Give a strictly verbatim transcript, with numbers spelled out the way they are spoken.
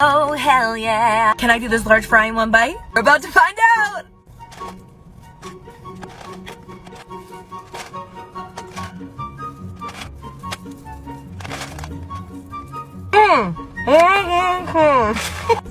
Oh, hell yeah. Can I do this large fry in one bite? We're about to find out. Mmm.